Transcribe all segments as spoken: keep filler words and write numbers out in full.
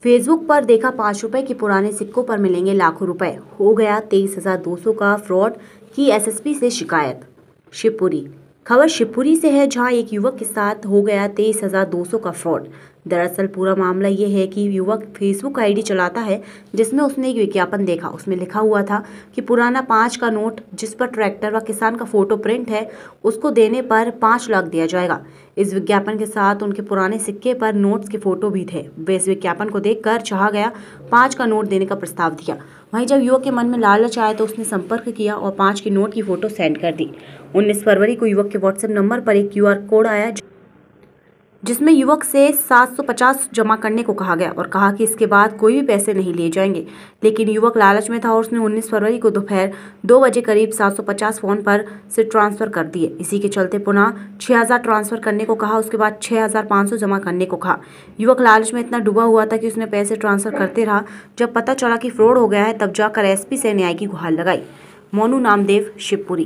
Facebook पर देखा पाँच रुपए के पुराने सिक्कों पर मिलेंगे लाखों रुपए, हो गया तेईस हजार दो सौ का फ्रॉड, की एसएसपी से शिकायत। शिवपुरी। खबर शिवपुरी से है, जहां एक युवक के साथ हो गया तेईस हजार दो सौ का फ्रॉड। दरअसल पूरा मामला ये है कि युवक फेसबुक आईडी चलाता है, जिसमें उसने एक विज्ञापन देखा। उसमें लिखा हुआ था कि पुराना पाँच का नोट जिस पर ट्रैक्टर व किसान का फोटो प्रिंट है, उसको देने पर पाँच लाख दिया जाएगा। इस विज्ञापन के साथ उनके पुराने सिक्के पर नोट्स के फोटो भी थे। वे इस विज्ञापन को देखकर चाहा गया पाँच का नोट देने का प्रस्ताव दिया। वहीं जब युवक के मन में लालच आया तो उसने संपर्क किया और पाँच के नोट की फोटो सेंड कर दी। उन्नीस फरवरी को युवक के व्हाट्सएप नंबर पर एक क्यूआर कोड आया, जिसमें युवक से सात सौ पचास जमा करने को कहा गया और कहा कि इसके बाद कोई भी पैसे नहीं लिए जाएंगे। लेकिन युवक लालच में था और उसने उन्नीस फरवरी को दोपहर दो बजे करीब सात सौ पचास फोन पर से ट्रांसफर कर दिए। इसी के चलते पुनः छह हज़ार ट्रांसफर करने को कहा। उसके बाद छह हज़ार पाँच सौ जमा करने को कहा। युवक लालच में इतना डूबा हुआ था कि उसने पैसे ट्रांसफर करते रहा। जब पता चला कि फ्रॉड हो गया है, तब जाकर एसपी से न्याय की गुहार लगाई। मोनू नामदेव, शिवपुरी।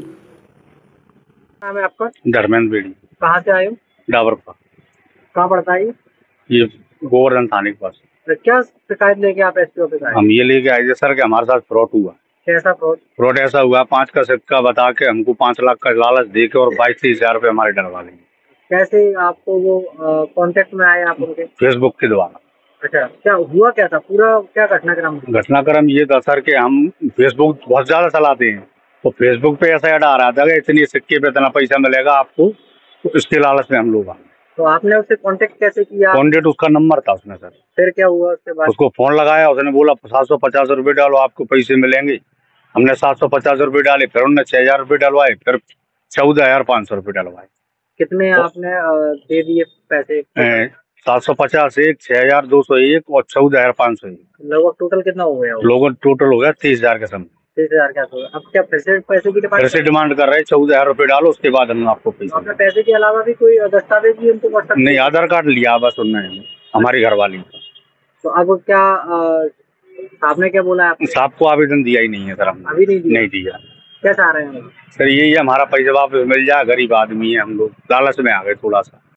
नाम है आपका? धर्मेंद्र बेड़ी। कहाँ से आए हो? डाबर का। कहाँ पड़ता है ये? ये गोवर्धन थाने के पास। तो क्या शिकायत लेके आप एसपी ऑफिस आए? हम ये लेके आए थे सर कि हमारे साथ फ्रॉड हुआ। कैसा फ्रॉड? फ्रॉड ऐसा हुआ, पाँच का सिक्का बता के हमको पाँच लाख का लालच दे के और बाईस तीस हजार रुपये हमारे डरवा लेंगे। कैसे आपको वो कांटेक्ट में आए आप उनके? फेसबुक के द्वारा। अच्छा, क्या हुआ, क्या था पूरा, क्या घटनाक्रम? घटनाक्रम ये था सर कि हम फेसबुक बहुत ज्यादा चलाते हैं, तो फेसबुक पे ऐसा ऐड आ रहा था कि इतनी सिक्के पे इतना पैसा मिलेगा आपको, तो इसके लालच में हम लोग आए। तो आपने उससे कांटेक्ट कैसे किया? कॉन्टेक्ट उसका नंबर था उसमें सर। फिर क्या हुआ उसके बाद? उसको फोन लगाया, उसने बोला सात सौ पचास रुपये डालो आपको पैसे मिलेंगे। हमने सात सौ पचास रुपये डाले, फिर उन्होंने छह हजार रुपये डलवाए, फिर चौदह हजार पाँच सौ रुपये डलवाए। कितने आपने दे दिए पैसे? सात सौ पचास एक, छह हजार दो सौ एक और चौदह हजार पाँच सौ एक। लगभग टोटल कितना हो गया? लोगों टोटल हो गया तीस हजार के समझ। तीस हजार का। अब क्या फिर से पैसे की डिमांड? फिर से डिमांड कर रहे हैं चौदह हजार रुपये डालो, उसके बाद हम आपको पैसे। आपने पैसे के अलावा भी कोई दस्तावेज भी उनको व्हाट्सएप? नहीं, आधार कार्ड लिया बस उन्होंने, हमारी घरवाली। तो अब क्या आपने क्या बोला? साहब को आवेदन दिया ही नहीं है सर हमने। अभी नहीं दिया? नहीं दिया। क्या चाह रहे हैं सर? यही है, हमारा पैसा वापस मिल जाए, गरीब आदमी है हम लोग, लालच में आ गए थोड़ा सा।